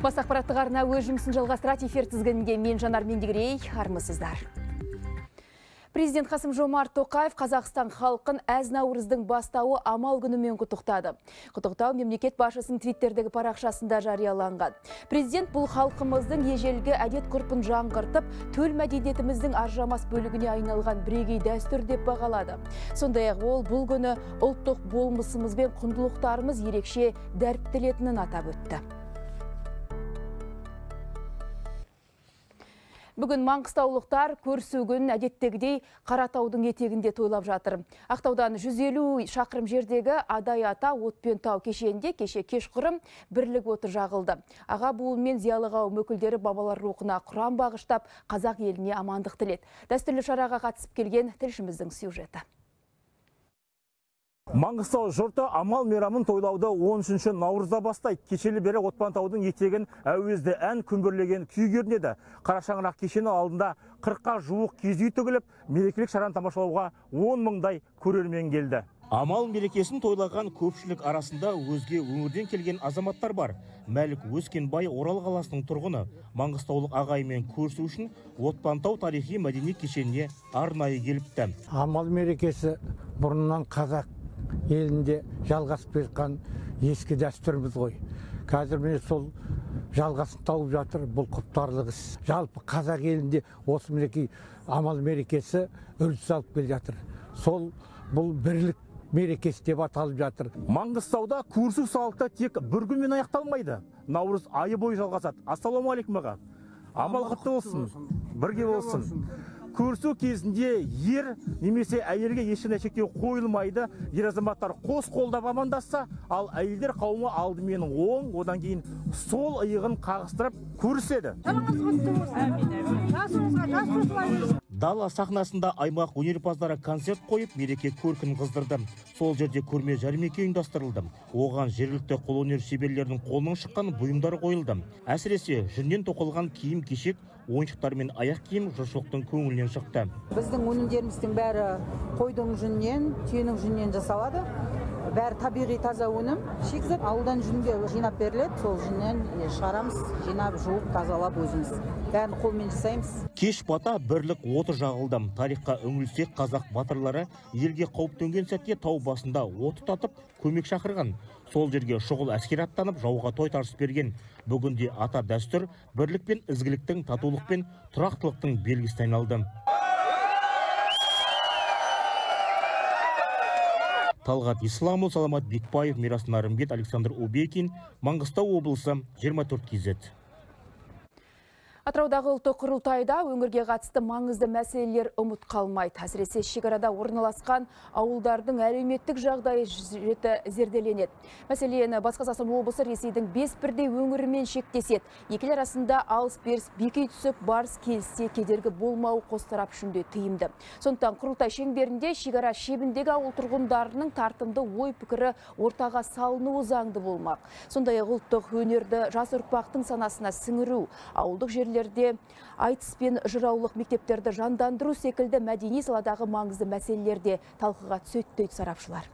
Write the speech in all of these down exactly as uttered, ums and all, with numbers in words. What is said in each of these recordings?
Бас ақпараттық арна өз жұмысын жалғастырады. Эфир тізгінінде мен Жанар Мендегірей, армысыздар. Президент Қасым-Жомарт Тоқаев Қазақстан халқын әз Наурыздың бастауы амал күнімен құттықтады. Құттықтау мемлекет басшысының твиттердегі парақшасында жарияланған. Президент бұл халқымыздың ежелгі әдет ғұрпын жаңғыртып, төл мәдениетіміздің ажырамас бөлігіне айналған бірегей дәстүр деп бағалады. Сондай-ақ ол бұл күні ұлттық болмысымыз бен құндылықтарымыз ерекше дәріптелетінін атап өтті. Бүгін маңғыстаулықтар көрсөгін әдеттегідей Қаратаудың етегінде тойлап жатыр. Ақтаудан жүз елу шақырым жердегі Адай ата отпен тау кешенінде кеше кешқұрым бірлік оты жағылды. Аға буын мен зиялы қауым өкілдері бабалар рухына құран бағыштап, қазақ еліне амандық тіледі. Дәстүрлі шараға қатысып келген тілшіміздің сюжеті. Маңғыстау жұрты амал мейрамын тойлауды он үшінші наурызда бастайды. Кешелі бері Отпантаудың етегін әуезді ән күмбірлеген күй көрінеді. Қарашаңырақ кешені алдында қырыққа жуық киіз үй тігіліп, мерекелік шараны тамашалауға он мыңдай көрермен келді. Амал мерекесін тойлаған көпшілік арасында өзге өңірден келген азаматтар бар. Мәлік Өскенбай Орал қаласының тұрғыны маңғыстаулық ағаймен көрісу үшін Отпантау тарихи мәдени кешеніне арнайы келіпті. Амал мерекесі бұрыннан қазақ елінде жалғасып берген ескі дәстүріміз ғой. Қазір міне сол жалғасын тауып жатыр, бұл құптарлық іс. Жалпы қазақ елінде осы мереке амал мерекесі үрдіс алып келе жатыр. Сол бұл бірлік мерекесі деп аталып жатыр. Маңғыстауда көрісу салты тек бір күнмен аяқталмайды. Наурыз айы бойы жалғасады. Ассалаумағалейкум аға. Амал құтты болсын, бірге болсын. Көрісу кезінде ер немесе әйелге ешқандай шектеу қойылмайды. Ер азаматтар қос қолдап амандасса, ал әйелдер қауымы алдымен оң, одан кейін сол иығын қағыстырып көріседі. Дала сахнасында аймақ өнерпаздары концерт қойып, мереке көркін қыздырды. Сол жерде көрме жәрмеңке ұйымдастырылды. Оған жергілікті қолөнер шеберлерінің қолынан шыққан бұйымдар қойылды. Әсіресе жүннен тоқылған киім-кешек, ойыншықтар мен аяқ киім жұртшылықтың көңілінен шықты. Біздің өнімдеріміздің бәрі қойдың жүннен, түйенің жүннен жасалады. Бәрі табиғи таза өнім. Шикізат ауылдан жүнге жинап беріледі. Сол жүннен шығарамыз, жинап, жуып, тазалап өзіміз. Бәрін қолмен жасаймыз. Кеш бата бірлік оты жағылды. Тарихқа үңілсек, қазақ батырлары елге қауіп төнген сәтте тау басында оты татып, көмек шақырған. Сол жерге шұғыл әскер аттанып, жауға тойтарыс берген. Бүгінде ата дәстүр бірлік пен ізгіліктің, татулық пен тұрақтылықтың белгісіне айналды. Талғат Исламұл, Саламат Бекбаев, Мирас Нарымбет, Александр Убекин, Маңғыстау облысы, жиырма төрт кей зет. Атыраудағы ұлттық құрылтайда өңірге қатысты маңызды мәселелер ұмыт қалмайды. Әсіресе шекарада орналасқан ауылдардың әлеуметтік жағдайы жіті зерделенеді. Мәселені Батыс Қазақстан облысы Ресейдің бес бірдей өңірімен шектеседі. Екі ел арасында алыс-беріс бекей түсіп, барыс келіссе кедергі болмауы қос тарап үшін де тиімді. Сондықтан құрылтай шеңберінде шекара шебіндегі ауыл тұрғындарының тартымды ой пікірі ортаға салынуы заңды болмақ. Сондай-ақ ұлттық өнерді жас ұрпақтың санасына сіңіру, ауылдық жерлерде айтыс пен жыраулық мектептерді жандандыру секілді мәдени саладағы маңызды мәселелерде талқыға түседі дейді сарапшылар.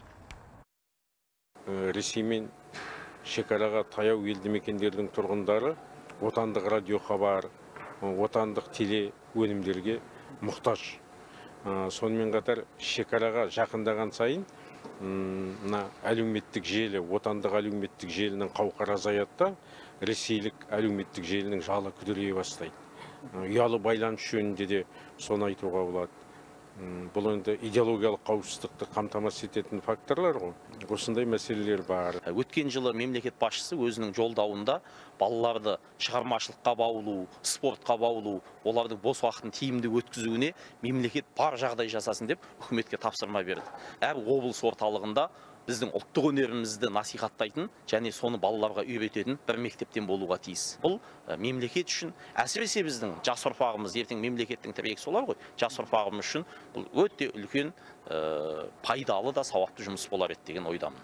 Ресеймен шекараға таяу елді мекендердің тұрғындары отандық радиохабар, отандық теле өнімдерге мұқтаж. Сонымен қатар шекараға жақындаған сайын әлеуметтік желі, отандық әлеуметтік желінің қауқары азаятта, ресейлік әлеуметтік желінің жалы күдірейе бастайды. Ұялы байланыс жөнінде де соны айтуға болады. Бұл енді идеологиялық қауіпсіздікті қамтамасыз ететін факторлар ғой. Осындай мәселелер бар. Өткен жылы мемлекет басшысы өзінің жолдауында балаларды шығармашылыққа баулу, спортқа баулу, олардың бос уақытын тиімді өткізуіне мемлекет бар жағдай жасасын деп үкіметке тапсырма берді. Әр облыс орталығында біздің ұлттық өнерімізді насихаттайтын және соны балаларға үйрететін бір мектептен болуға тиіс. Бұл мемлекет үшін, әсіресе біздің жас ұрпағымыз, ертең мемлекеттің тірегі солар ғой, жас ұрпағымыз үшін бұл өте үлкен пайдалы да сауапты жұмыс болар еді деген ойдамын.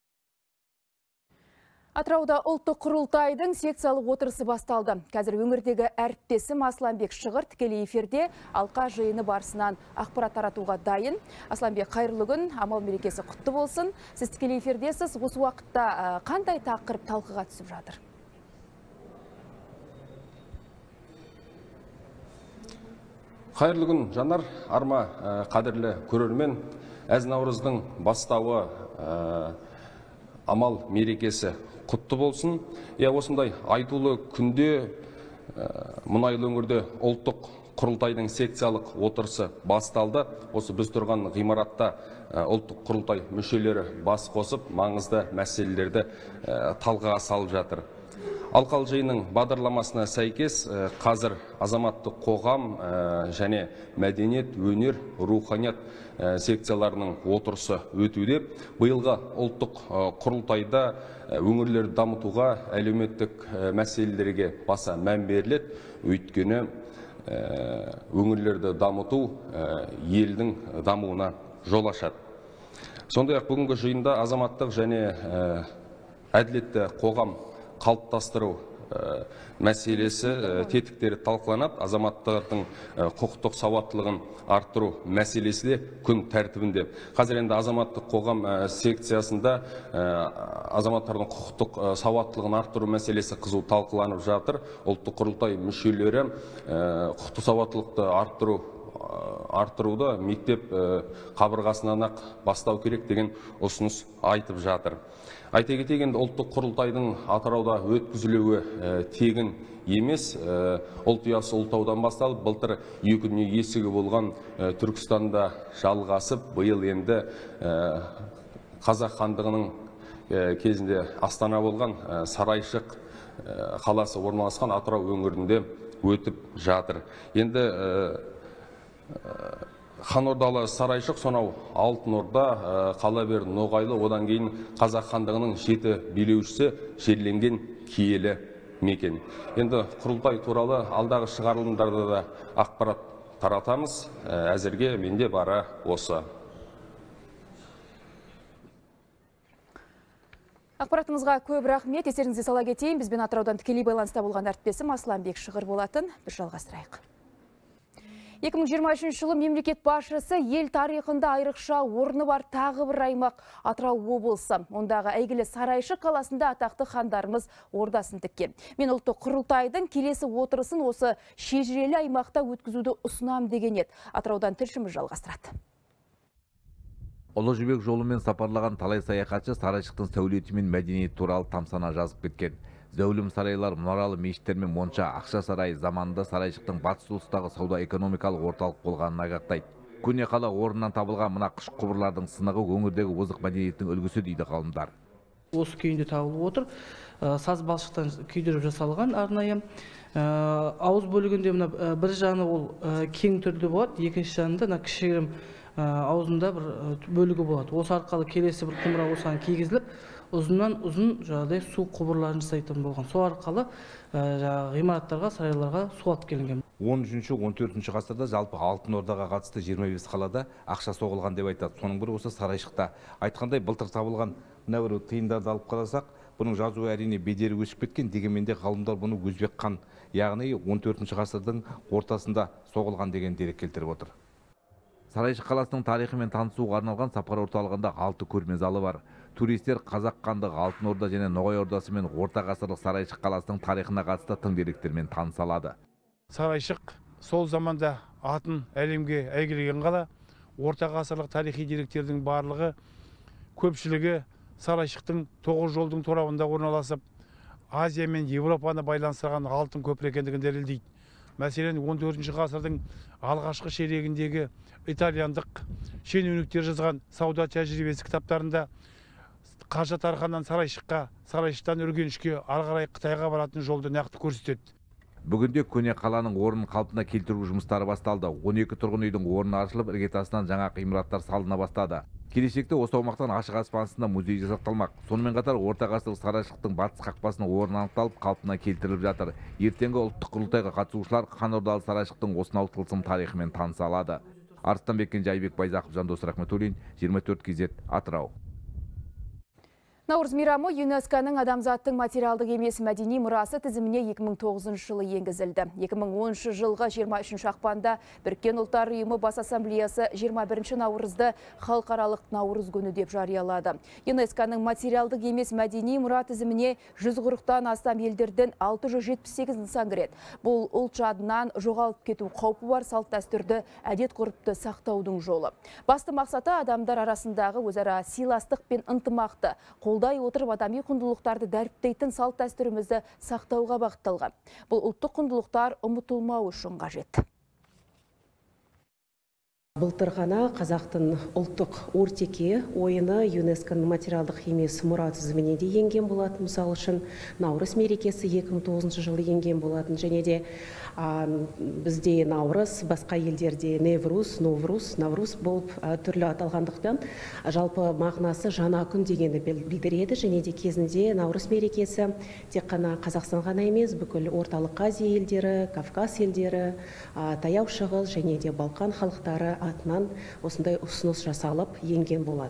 Атырауда ұлттық құрылтайдың секциялық отырысы басталды. Қазір өңірдегі әріптесім Асланбек Шығыр тікелей эфирде алқа жиыны барысынан ақпарат таратуға дайын. Асланбек, қайырлы күн, амал мерекесі құтты болсын. Сіз тікелей эфирдесіз, осы уақытта қандай тақырып талқыға түсіп жатыр? Қайырлы күн, жанар, арма, қадірлі көрермен, әз наурыздың бастауы амал мерекесі құтты болсын. Е, осындай айтулы күнде мұнайлы өңірде ұлттық құрылтайдың секциялық отырысы басталды. Осы біз тұрған ғимаратта ұлттық құрылтай мүшелері бас қосып, маңызды мәселелерді талқыға салып жатыр. Алқалы жиынның бағдарламасына сәйкес қазір азаматтық қоғам және мәдениет, өнер, руханият секцияларының отырысы өтуде. Биылғы ұлттық құрылтайда өңірлерді дамытуға, әлеуметтік мәселелерге баса мән беріледі. Өйткені өңірлерді дамыту елдің дамуына жол ашады. Сондай-ақ бүгінгі жиында азаматтық және әділетті қоғам қалыптастыру мәселесі тетіктері талқыланып, азаматтардың құқықтық сауаттылығын арттыру мәселесі де күн тәртібінде. Қазір енді азаматтық қоғам секциясында азаматтардың құқықтық сауаттылығын арттыру мәселесі қызу талқыланып жатыр. Ұлттық құрылтай мүшелері құқықтық сауаттылықты арттыру арттыруды мектеп қабырғасынан ақ бастау керек деген ұсыныс айтып жатыр. Айта кетейік, енді ұлттық құрылтайдың Атырауда өткізілуі тегін емес. Ұлт ұясы Ұлытаудан басталып, былтыр екі дүние есігі болған Түркістанда жалғасып, биыл енді Қазақ хандығының кезінде Астана болған Сарайшық қаласы орналасқан Атырау өңірінде өтіп жатыр. Енді Хан ордалы Сарайшық, сонау Алтын Орда, Қалабер, Ноғайлы, одан кейін Қазақ хандығының жеті билеушісі жерленген киелі мекен. Енді құрылтай туралы алдағы шығарылымдарда да ақпарат таратамыз. Әзірге менде бары осы. Ақпаратыңызға көп рахмет. Естеріңізге сала кетейін, бізбен Атыраудан тікелей байланыста болған әріптесім Асланбек Шығыр болатын. Біз жалғастырайық. екі мың жиырма үшінші жылы мемлекет басшысы ел тарихында айрықша орны бар тағы бір аймақ Атырау облысы. Ондағы әйгілі Сарайшық қаласында атақты хандарымыз ордасын тіккен. Мен ұлттық құрылтайдың келесі отырысын осы шежірелі аймақта өткізуді ұсынам деген еді. Атыраудан тілшіміз жалғастырады. Ұлы жібек жолымен сапарлаған талай саяхатшы Сарайшықтың сәулеті мен мәдениет туралы тамсана жазып кеткен. Зәулім сарайлар, мұнаралы мешіттер мен монша ақша сарайы заманында Сарайшықтың батыс солтүстағы сауда-экономикалық орталық болғанын айғақтайды. Көне қала орнынан табылған мына қыш құбырлардың сынығы өңірдегі озық мәдениеттің үлгісі дейді ғалымдар. Осы күйінде табылып отыр. Саз балшықтан күйдіріп жасалған арнайы. Ауыз бөлігінде мына бір жаны ол кең түрде болады, екінші жанында мына кішігірім аузында бір бөлігі болады. Осы арқалы келесі бір құмыра осыған кигізіліп, ұзыннан ұзын жағдай су құбырларын жасайтын болған. Су арқылы ғимараттарға, сарайларға су алып келінген. он үшінші он төртінші ғасырда жалпы Алтын Ордаға қатысты жиырма бес қалада ақша соғылған деп айтады. Соның бірі осы Сарайшықта. Айтқандай, былтыр табылған мына бір тиындарды алып қарасақ, бұның жазуы әрине бедері өсіп кеткен, дегенмен де ғалымдар бұны өзбек хан, яғни он төртінші ғасырдың ортасында соғылған деген дерек келтіріп отыр. Сарайшық қаласының тарихымен танысуға арналған сапар орталығында алты көрме залы бар. Туристер Қазақ хандығы, Алтын Орда және Ноғай ордасы мен орта ғасырлық Сарайшық қаласының тарихына қатысты тың деректермен таныса алады. Сарайшық сол заманда атын әлемге әйгілеген қала. Орта ғасырлық тарихи деректердің барлығы, көпшілігі Сарайшықтың тоғыз жолдың торабында орналасып, Азия мен Европаны байланыстырған алтын көпір екендігін дәлелдейді. Мәселен, он төртінші ғасырдың алғашқы ширегіндегі итальяндық шенеуніктер жазған сауда тәжірибесі кітаптарында Қажы Тарханнан Сарайшыққа, Сарайшықтан Үргенішке, ары қарай Қытайға баратын жолды нақты көрсетеді. Бүгінде көне қаланың орнын қалпына келтіру жұмыстары басталды. он екі тұрғын үйдің орны ашылып, іргетасынан жаңа ғимараттар салына бастады. Келешекте осы аумақтан ашық аспан астында музей жасақталмақ. Сонымен қатар орта ғасырлық Сарайшықтың батыс қақпасының орны анықталып, қалпына келтіріліп жатыр. Ертеңгі ұлттық құрылтайға қатысушылар хан ордалы Сарайшықтың осынау тылсым тарихымен таныса алады. Арыстанбек Кенже, Айбек Байзақов, Жандос Рахметуллин, жиырма төрт кей зет, Атырау. Наурыз мейрамы ЮНЕСКО-ның адамзаттың материалдық емес мәдени мұрасы тізіміне екі мың тоғызыншы жылы енгізілді. екі мың оныншы жылғы жиырма үшінші ақпанда Біріккен ұлттар ұйымы бас ассамблеясы жиырма бірінші наурызды халықаралық наурыз күні деп жариялады. ЮНЕСКО-ның материалдық емес мәдени мұра тізіміне жүз қырықтан астам елдерден алты жүз жетпіс сегіз нысан кіреді. Бұл ұлт жадынан жоғалып кету қаупі бар салт дәстүрді, әдет ғұрыпты сақтаудың жолы. Басты мақсаты адамдар арасындағы өзара сыйластық пен ынтымақты қолдай отырып адами құндылықтарды дәріптейтін салт дәстүрімізді сақтауға бағытталған. Бұл ұлттық құндылықтар ұмытылмау үшін қажет. Былтыр ғана қазақтың ұлттық ортеке ойыны ЮНЕСКО-ның материалдық емес мұра тізіміне де енген болатын. Мысалы үшін наурыз мерекесі екі мың тоғызыншы жылы енген болатын. Және де а, бізде наурыз, басқа елдерде Невруз, Новруз, Навруз болып а, түрлі аталғандықтан жалпы мағынасы жаңа күн дегенді білдіреді. Және де кезінде наурыз мерекесі тек қана Қазақстан ғана емес, бүкіл орталық Азия елдері, Кавказ елдері, а, Таяу Шығыс және де Балқан халықтары атынан осындай ұсыныс жасалып енген болады.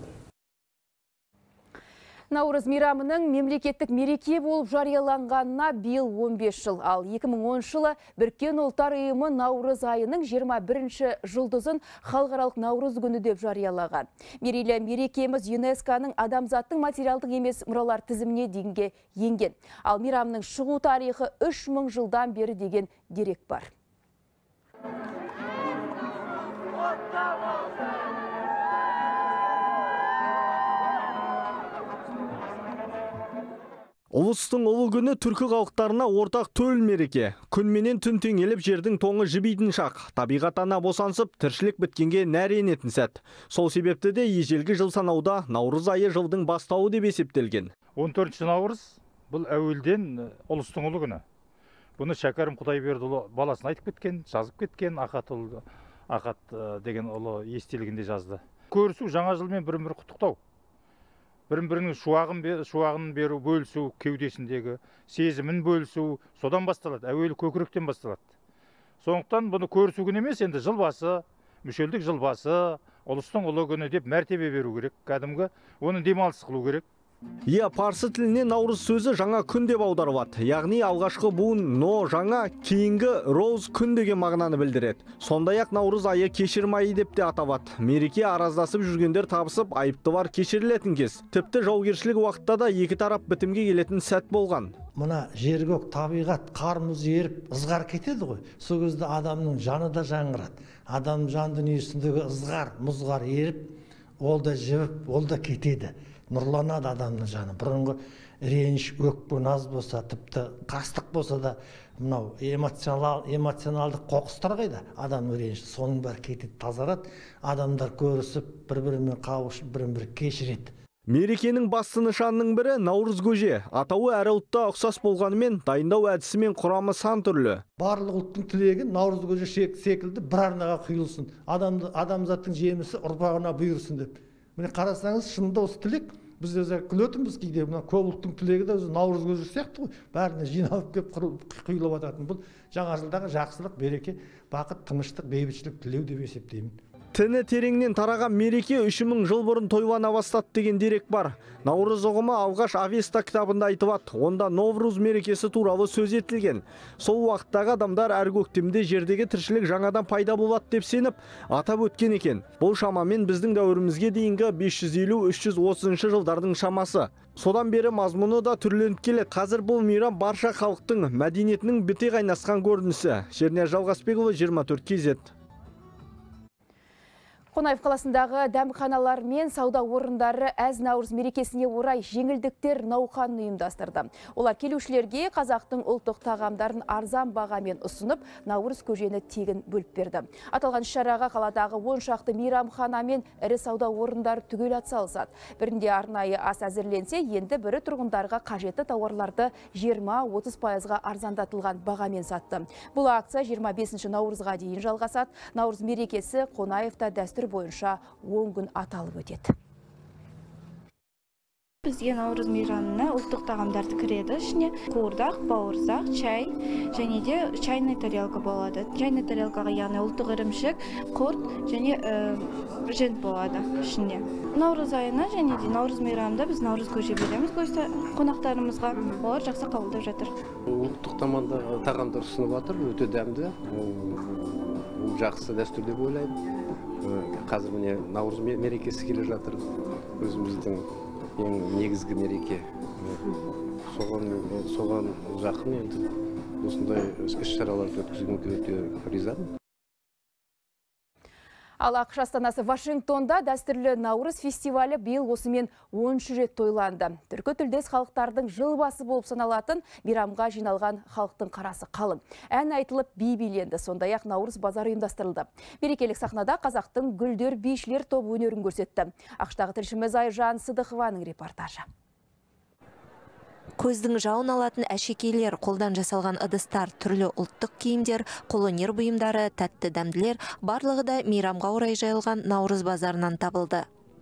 Наурыз мейрамының мемлекеттік мереке болып жарияланғанына биыл он бес жыл, ал екі мың оныншы жылы Біріккен ұлттар ұйымы наурыз айының жиырма бірінші жұлдызын халықаралық наурыз күні деп жариялаған. Мерейлі мерекеміз ЮНЕСКО-ның адамзаттың материалдық емес мұралар тізіміне дейінге енген. Ал мейрамның шығу тарихы үш мың жылдан бері деген дерек бар. Ұлыстың ұлы күні түркі халықтарына ортақ төл мереке. Күнменен түн теңеліп жердің тоңы жібейтін шақ. Табиғат ана босансып, тіршілік біткенге нәренетін сәт. Сол себепті де ежелгі жыл санауда наурыз айы жылдың бастауы деп есептелген. он төртінші наурыз бұл әуелден ұлыстың ұлы күні. Бұны Шәкәрім Құдайбердіұлы баласына айтып кеткен, жазып кеткен, Ахат ұлы, Ахат деген ұлы естелігінде жазды. Көрісу жаңа жылмен бірін-бірі құттықтау. Бірін-бірінің шуағын беру, бөлісу, кеудесіндегі сезімін бөлісу, содан басталады, әуелі көкіректен басталады. Сондықтан бұны көрісу күні емес, енді жыл басы, мүшелдік жыл басы, ұлыстың ұлы күні деп мәртебе беру керек, кәдімгі, оны демалыс қылу керек. Иә, парсы тіліне наурыз сөзі жаңа күн деп аударылады. Яғни алғашқы буын но жаңа, кейінгі роз күн деген мағынаны білдіреді. Сондай-ақ наурыз айы кешірім айы деп те аталады. Мереке араздасып жүргендер табысып, айыпты бар кешірілетін кез. Тіпті жаугершілік уақытта да екі тарап бітімге келетін сәт болған. Мына жер-көк табиғат қар мұз еріп ызғар кетеді ғой. Сол кезде адамның жаны да жаңғырады. Адамның жан дүниесіндегі ызғар, мұзғар еріп, ол да жібіп, ол да кетеді. Нұрланады адамның жаны. Бұрынғы реніш, өкпе, наз болса, тіпті қастық болса да, мынау эмоционалдық қоқыстар қайда? Адамның реніші, соның бәрі кетеді, тазарады. Адамдар көрісіп, бір-бірімен қауышып, бірін-бірі кешіреді. Мерекенің басты нышанының бірі наурыз көже. Атауы әр ұлтта ұқсас болғанымен, дайындау әдісі мен құрамы сан түрлі. Барлық ұлттың тілегі наурыз көже секілді бір арнаға құйылсын. Адамзаттың жемісі ұрпағына бұйырсын деп. Міне қарасаңыз, шынында осы тілек, біз өзі күлетінбіз кейде, көп ұлттың тілегі де өзі наурыз көже сияқты ғой, бәріне жиналып кеп құйылып жататын. Бұл жаңа жылдағы жақсылық, береке, бақыт, тыныштық, бейбітшілік тілеу деп есептеймін. Тіні тереңнен тараған мереке үш мың жыл бұрын тойлана бастады деген дерек бар. Наурыз ұғымы алғаш Авеста кітабында айтылады. Онда Новруз мерекесі туралы сөз етілген. Сол уақыттағы адамдар әр көктемде жердегі тіршілік жаңадан пайда болады деп сеніп атап өткен екен. Бұл шамамен біздің дәуірімізге дейінгі бес жүз елу үш жүз отызыншы жылдардың шамасы. Содан бері мазмұны да түрленіп келеді. Қазір бұл мейрам барша халықтың мәдениетінің біте қайнасқан көрінісі. Шернияз Жалғасбекұлы, жиырма төрт кей зет. Қонаев қаласындағы дәмханалар мен сауда орындары әз наурыз мерекесіне орай жеңілдіктер науқанын ұйымдастырды. Олар келушілерге қазақтың ұлттық тағамдарын арзан бағамен ұсынып, наурыз көжені тегін бөліп берді. Аталған шараға қаладағы он шақты мейрамхана мен ірі сауда орындары түгел атсалысады. Бірінде арнайы ас әзірленсе, енді бірі тұрғындарға қажетті тауарларды жиырма отыз пайызға арзандатылған бағамен сатты. Бұл акция жиырма бесінші наурызға дейін жалғасады. Наурыз мерекесі Қонаевта дәстүр бойынша он күн аталып өтеді. Бізге наурыз мейрамына ұлттық тағамдарды кіреді ішіне. Қуырдақ, бауырсақ, чай және де чайный тарелка болады. Чайный тарелкаға яғни ұлттық ірімшік, құрт және жент болады ішінде. Наурыз айына және де наурыз мейрамында біз наурыз көже береміз қонақтарымызға. Олар жақсы қабылдап жатыр. Ұлттық тағамдар ұсынып жатыр, өте дәмді. Жақсы дәстүр деп ойлаймын. Қазір міне наурыз мерекесі келе жатыр. Өзіміздің ең негізгі мереке. Соған жақын енді осындай іс-шараларды өткізгенге өте ризамын. Ал ақш астанасы Вашингтонда дәстүрлі наурыз фестивалі биыл осымен оныншы рет тойланды. Түркі тілдес халықтардың жыл басы болып саналатын мейрамға жиналған халықтың қарасы қалың. Ән айтылып, би биленді, сондай-ақ наурыз базары ұйымдастырылды. Мерекелік сахнада қазақтың гүлдер бишілер топ өнерін көрсетті. ақштағы тілшіміз Айжан Сыдықованың репортажы. Көздің жауын алатын әшекейлер, қолдан жасалған ыдыстар, түрлі ұлттық киімдер, қолөнер бұйымдары, тәтті дәмділер барлығы да мейрамға орай жайылған наурыз базарынан табылды.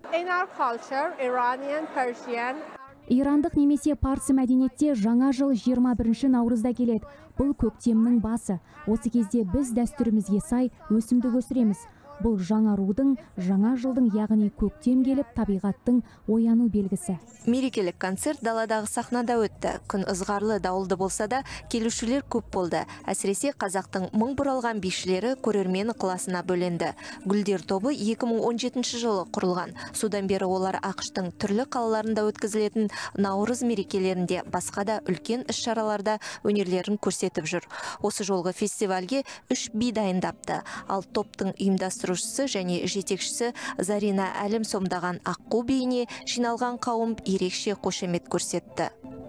Ирандық немесе парсы мәдениетте жаңа жыл жиырма бірінші наурызда келеді. Бұл көктемнің басы. Осы кезде біз дәстүрімізге сай өсімдік өсіреміз. Бұл жаңа рудың, жаңа жылдың, яғни көктем келіп, табиғаттың ояну белгісі. Мерекелік концерт даладағы сахнада өтті. Күн ызғарлы, дауылды болса да, келушілер көп болды. Әсіресе қазақтың мың бұралған бишілері көрермен ықыласына бөленді. Гүлдер тобы екі мың он жетінші жылы құрылған. Содан бері олар ақштың түрлі қалаларында өткізілетін наурыз мерекелерінде, басқа да үлкен іс-шараларда өнерлерін көрсетіп жүр. Осы жолғы фестивальге үш би дайындапты. Ал топтың ұйымдастырушысы және жетекшісі Зарина Әлім сомдаған аққу биіне жиналған қауым ерекше қошемет көрсетті.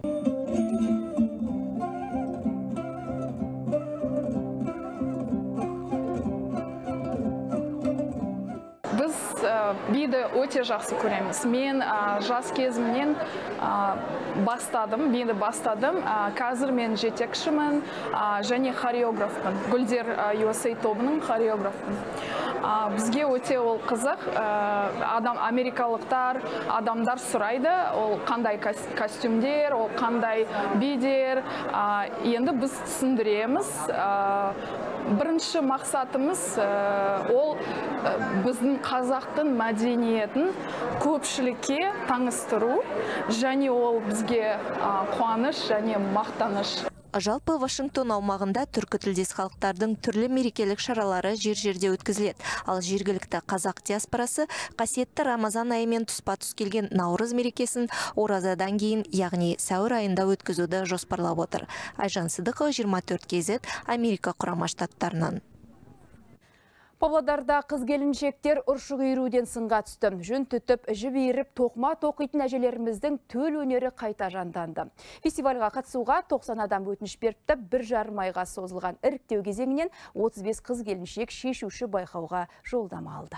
Біз биді өте жақсы көреміз. Мен жас кезімнен бастадым, биді бастадым. Қазір мен жетекшімін және хореографпын. Гүлдер ю эс эй тобының хореографпын. Бізге өте ол қызық. Адам америкалықтар, адамдар сұрайды, ол қандай костюмдер, ол қандай бидер. Енді біз түсіндіреміз. Бірінші мақсатымыз ол біздің қазақтың мәдениетін көпшілікке таныстыру, және ол бізге қуаныш және мақтаныш. Жалпы Вашингтон аумағында түркі тілдес халықтардың түрлі мерекелік шаралары жер-жерде өткізіледі. Ал жергілікті қазақ диаспорасы қасиетті Рамазан айымен тұспа-тұс келген наурыз мерекесін оразадан кейін, яғни сәуір айында өткізуді жоспарлап отыр. Айжан Сыдықова, жиырма төрт кей зет, Америка құрама штаттарынан. Павлодарда қыз-келіншектер ұршық үйруден сынға түсті. Жүн түтіп, жіп иіріп, тоқма тоқитын әжелеріміздің төл өнері қайта жанданды. Фестивальға қатысуға тоқсан адам өтініш беріпті. бір жарым айға созылған іріктеу кезеңінен отыз бес қыз-келіншек шешуші байқауға жолдама алды.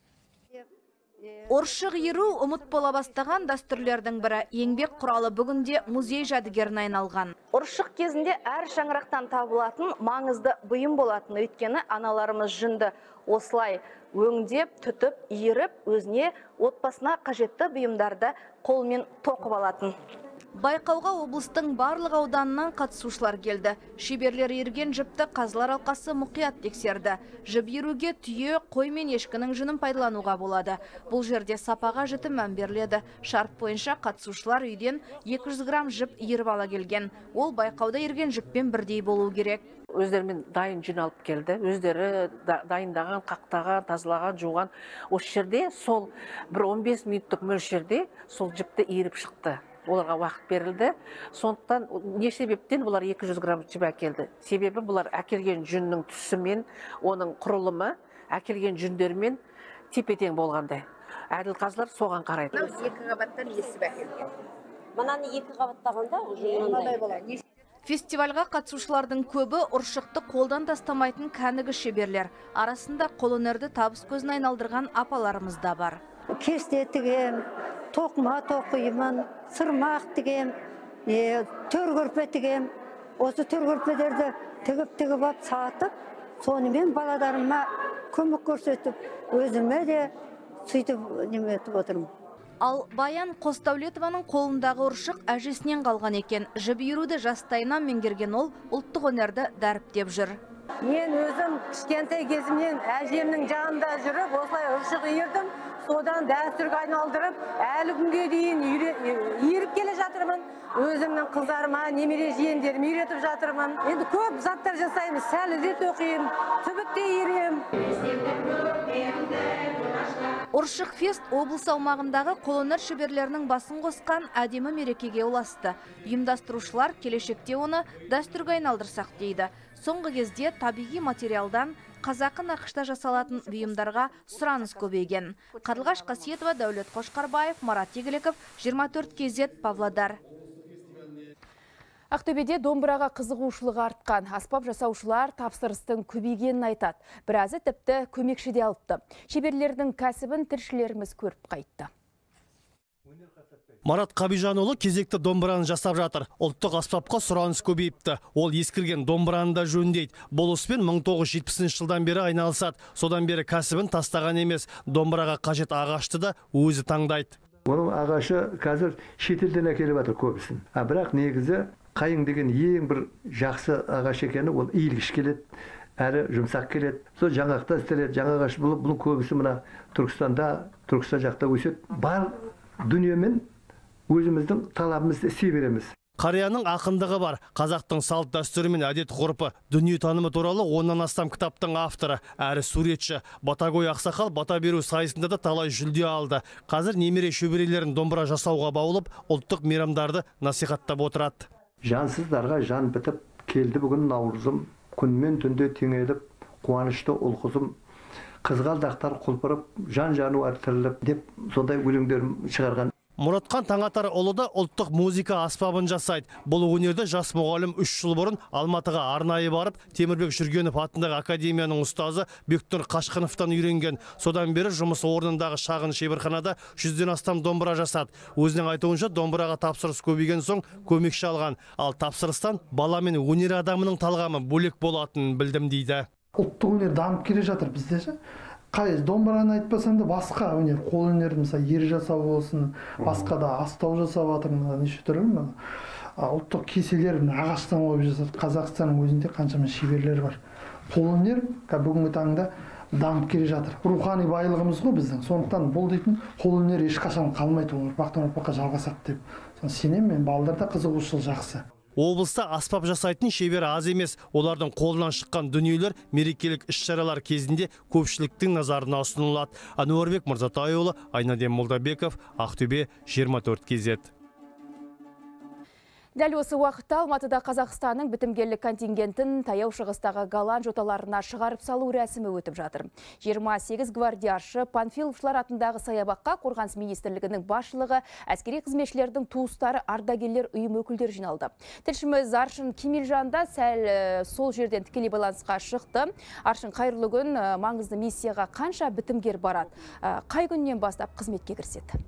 Ұршық иіру ұмыт бола бастаған дәстүрлердің бірі. Еңбек құралы бүгінде музей жәдігеріне айналған. Ұршық кезінде әр шаңырақтан табылатын маңызды бұйым болатын. Өйткені аналарымыз жүнді осылай өңдеп, түтіп, иіріп, өзіне отбасына қажетті бұйымдарды қолмен тоқып алатын. Байқауға облыстың барлық ауданынан қатысушылар келді. Шеберлер иірген жіпті қазылар алқасы мұқият тексерді. Жіп иіруге түйе, қой мен ешкінің жүнін пайдалануға болады. Бұл жерде сапаға жіті мән беріледі. Шарт бойынша қатысушылар үйден екі жүз грамм жіп иіріп ала келген. Ол байқауда иірген жіппен бірдей болу керек. Өздерімен дайын жүн алып келді. Өздері дайындаған, қақтаған, тазалаған, жуған. Осы жерде сол бір он бес минуттық мөлшерде сол жіпті иіріп шықты. Оларға уақыт берілді. Сондықтан не себептен бұлар екі жүз грамм жіп әкелді? Себебі бұлар әкелген жүннің түсімен, оның құрылымы, әкелген жүндермен тепе-тең болғандай. Әділ қазылар соған қарайды. Екі қабаттан есіп әкелген. Мынаны екі қабаттағанда мынандай болады. Фестивальға қатысушылардың көбі ұршықты қолдан тастамайтын кәнігі шеберлер. Арасында қолөнерді табыс көзін айналдырған апаларымыз да бар. Кесте тігем, тоқма тоқимын, сырмақ тігем, төр көрпе тігем. Осы төр көрпелерді тігіп-тігіп ап сатып, сонымен баладарыма көмек көрсетіп, өзіме де сөйтіп неме етіп отырмын. Ал Баян Қосдәулетованың қолындағы ұршық әжесінен қалған екен. Жіп иіруді жастайынан меңгерген ол ұлттық өнерді дәріптеп жүр. Мен өзім кішкентай кезімнен әжемнің жанында жүріп, осылай ұршық иірдім. Содан дәстүрге айналдырып, әлі күнге дейін иіріп келе жатырмын. Өзімнің қыздарыма, немере жиендеріме үйретіп жатырмын. Енді көп заттар жасаймыз, сәл ізет оқиын, түбітте иірем. Ұршық фест облыс аумағындағы қолөнер шеберлерінің басын қосқан әдемі мерекеге ұласты. Ұйымдастырушылар келешекте оны дәстүрге айналдырсақ дейді. Соңғы кезде табиғи материалдан қазақы нақышта жасалатын бұйымдарға сұраныс көбейген. Қарлығаш Қасиетова, Дәулет Қошқарбаев, Марат Игіліков, жиырма төрт кей зет, Павлодар. Ақтөбеде домбыраға қызығушылығы артқан. Аспап жасаушылар тапсырыстың көбейгенін айтады. Біразы тіпті көмекші де алыпты. Шеберлердің кәсібін тілшілеріміз көріп қайтты. Марат Қабижанұлы кезекті домбыраны жасап жатыр. Ұлттық аспапқа сұраныс көбейіпті. Ол ескірген домбыраны да жөндейді. Бұл іспен мың тоғыз жүз жетпісінші жылдан бері айналысады. Содан бері кәсібін тастаған емес. Домбыраға қажет ағашты да өзі таңдайды. Оның ағашы қазір шетелден әкеліп жатыр көбісін. А бірақ негізі қайың деген ең бір жақсы ағаш екені, ол иілгіш келеді, әрі жұмсақ келеді. Сол жаңғақта істеледі. Жаңа ағаш бұл, бұл көбісі мына Түркістанда, Түркістан жақта өседі. Бар дүниемен өзіміздің талабымызды істей береміз. Қарияның ақындығы бар. Қазақтың салт дәстүрі мен әдет ғұрпы, дүние танымы туралы оннан астам кітаптың авторы, әрі суретші. Батагөй ақсақал бата беру сайысында да талай жүлде алды. Қазір немере шөберелерін домбыра жасауға баулып, ұлттық мейрамдарды насихаттап отырады. Жансыздарға жан бітіп, келді бүгін наурызым, күнмен түнде теңеліп, қуанышты ұлқызым, қызғалдақтар құлпырып, жан-жануар тіріліп деп сондай өлеңдерін шығарған. Мұратхан Таңатар ұлы да ұлттық музыка аспабын жасайды. Бұл өнерді жас мұғалім үш жыл бұрын Алматыға арнайы барып, Темірбек Жүргенов атындағы академияның ұстазы Бектұр Қашқыновтан үйренген. Содан бері жұмыс орнындағы шағын шеберханада жүзден астам домбыра жасады. Өзінің айтуынша домбыраға тапсырыс көбейген соң көмекші алған. Ал тапсырыстан бала мен өнер адамының талғамы бөлек болатынын білдім дейді. Ұлттық өнер дамып келе жатыр бізде. Қай домбыраны айтпасам да басқа өнер, қол өнер, мысалы ер жасау болсын, басқа да астау жасап жатырмын, неше түрлі. Ұлттық кеселер ағаштан ойып жасады. Қазақстанның өзінде қаншама шеберлер бар. Қол өнер бүгінгі таңда дамып келе жатыр. Рухани байлығымыз ғой біздің. Сондықтан бұл дейтін қол өнер ешқашан қалмайды, ол ұрпақтан ұрпаққа жалғасады деп. Сенемін мен, балаларда қызығушылық жақсы. Облыста аспап жасайтын шебер аз емес. Олардың қолынан шыққан дүниелер мерекелік іс-шаралар кезінде көпшіліктің назарына ұсынылады. Әнуарбек Мырзатайұлы, Айнадем Молдабеков, Ақтөбе, жиырма төрт кей зет. Дәл осы уақытта Алматыда Қазақстанның бітімгерлік контингентін таяу шығыстағы Голланд жоталарына шығарып салу рәсімі өтіп жатыр. жиырма сегіз гвардияшы Панфиловшылар атындағы саябаққа Қорғаныс министрлігінің басшылығы, әскери қызметшілердің туыстары, ардагерлер ұйым өкілдері жиналды. Тілшіміз Аршын Кемелжан да сәл сол жерден тікелей байланысқа шықты. Аршын, қайырлы күн, маңызды миссияға қанша бітімгер барады? Қай күннен бастап қызметке кіріседі?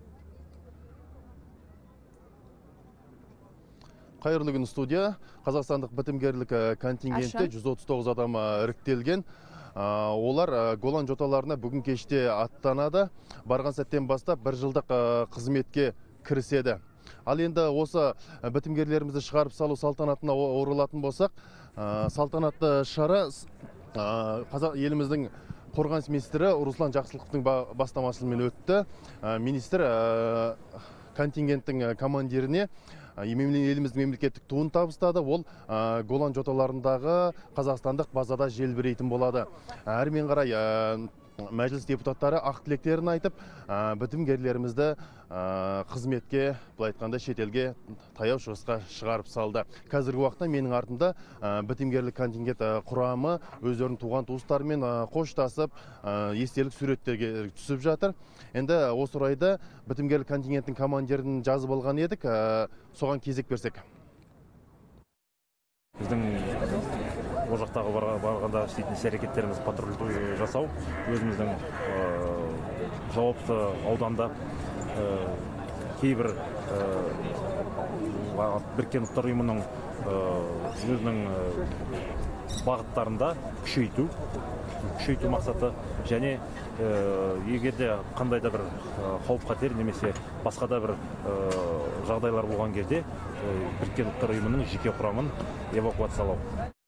Қайырлы күн, студия. Қазақстандық бітімгерлік контингентте жүз отыз тоғыз адам іріктелген. Олар Голланд жоталарына бүгін кеште аттанады. Барған сәттен бастап бір жылдық қызметке кіріседі. Ал енді осы бітімгерлерімізді шығарып салу салтанатына оралатын болсақ, салтанатты шара еліміздің қорғаныс министрі Руслан Жақсылықовтың бастамасымен өтті. Министр контингенттің командиріне еліміздің мемлекеттік туын табыстады. Ол Голланд жоталарындағы қазақстандық базада желбірейтін болады. Әрмен қарай мәжіліс депутаттары ақ тілектерін айтып, бітімгерлерімізді қызметке, былай айтқанда шетелге, таяу шығысқа шығарып салды. Қазіргі уақытта менің артымда бітімгерлік контингент құрамы өздерінің туған туыстарымен қоштасып, естелік суреттерге түсіп жатыр. Енді осы орайда бітімгерлік контингенттің командирін жазып алған едік, соған кезек берсек. Біздің о жақтағы барғанда істейтін іс-әрекеттеріміз патрульдеу жасау, өзіміздің жауапты ауданда кейбір Біріккен ұлттар ұйымының өзінің бағыттарында күшейту, күшейту мақсаты және егерде қандай да бір қауіп қатер немесе басқа да бір жағдайлар болған кезде Біріккен ұлттар ұйымының жеке құрамын эвакуациялау.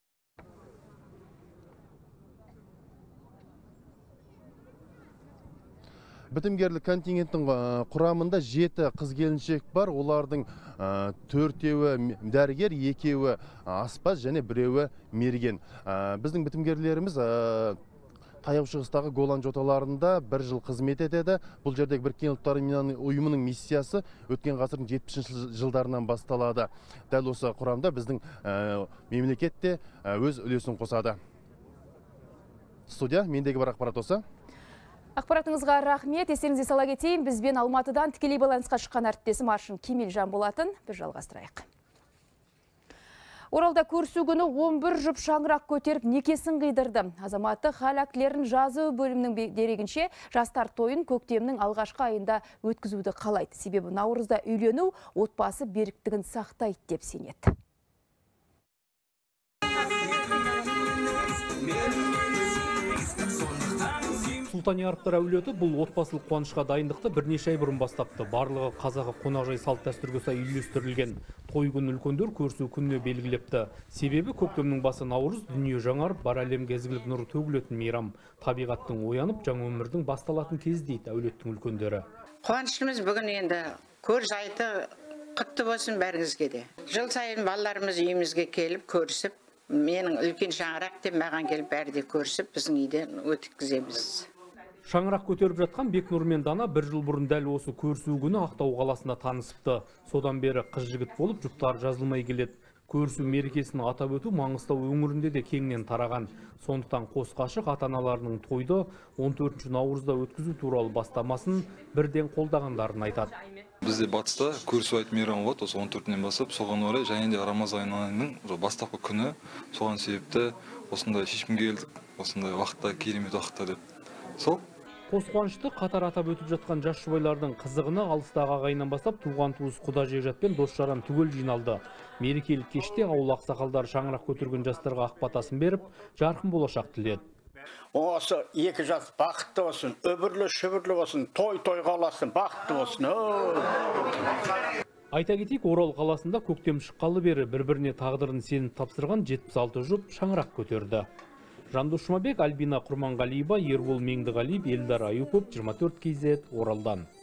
Бітімгерлік контингенттің құрамында жеті қыз-келіншек бар. Олардың төртеуі дәрігер, екеуі аспаз және біреуі мерген. Біздің бітімгерлеріміз Таяу шығыстағы Голан жоталарында бір жыл қызмет етеді. Бұл жердегі Біріккен ұлттар ұйымының миссиясы өткен ғасырдың жетпісінші жылдарынан басталады. Дәл осы құрамда біздің мемлекетте өз үлесін қосады. Студия, мендегі бар ақпарат осы. Ақпаратыңызға рахмет. Естеріңізге сала кетейін, бізбен Алматыдан тікелей байланысқа шыққан әріптесім Аршын Кемелжан болатын. Біз жалғастырайық. Оралда көрісу күні он бір жұп шаңырақ көтеріп некесін қидырды. Азаматы хал актілерін жазу бөлімінің дерегінше жастар тойын көктемнің алғашқы айында өткізуді қалайды. Себебі наурызда үйлену отбасы беріктігін сақтайды деп сенеді. Сұлтанияровтар әулеті бұл отбасылық қуанышқа дайындықты бірнеше ай бұрын бастапты. Барлығы қазағы қонақжай салт дәстүрге сай үйлестірілген. Той күн үлкендер көрісу күніне белгілепті. Себебі көктемнің басы наурыз, дүние жаңарып, бар әлемге ізгілік нұры төгілетін мейрам. Табиғаттың оянып, жаңа өмірдің басталатын кез дейді әулеттің үлкендері. Қуанышымыз бүгін енді көр жайты құтты болсын бәріңізге де. Жыл сайын балаларымыз үйімізге келіп көрісіп, менің үлкен шаңырақ деп маған келіп бәрі де көрісіп, біздің үйден өткіземіз. Шаңырақ көтеріп жатқан Бекнұр мен Дана бір жыл бұрын дәл осы көрісу күні Ақтау қаласында танысыпты. Содан бері қыз жігіт болып жұптар жазылмай келеді. Көрісу мерекесін атап өту Маңғыстау өңірінде де кеңінен тараған. Сондықтан қос қашық ата-аналарының тойды он төртінші наурызда өткізу туралы бастамасын бірден қолдағандарын айтады. Бізде батыста көрісу айт мейрамы болады, осы он төртінен бастап, соған орай және де Рамазан айының бастапқы күні, соған себепті осындай шешімге келдік, осындай уақытта керемет уақытта деп. Сол Қос қуанышты қатар атап өтіп жатқан жас жұбайлардың қызығына алыстағы ағайыннан бастап туған туыс құда жекжат пен дос жаран түгел жиналды. Мерекелік кеште ауыл ақсақалдары шаңырақ көтерген жастарға ақ батасын беріп, жарқын болашақ тіледі. Осы екі жас бақытты болсын, өбірлі шүбірлі болсын, той тойға оласын, бақытты болсын. Айта кетейік, Орал қаласында көктем шыққалы бері бір-біріне тағдырын сеніп тапсырған жетпіс алты жұп шаңырақ көтерді. Жандос Жұмабек, Альбина Құрманғалиева, Ербол Меңдіғалиев, Елдар Аюпов, жиырма төрт кей зет, Оралдан.